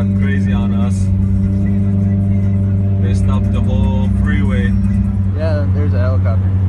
gone crazy on us. They stopped the whole freeway. Yeah, there's a helicopter.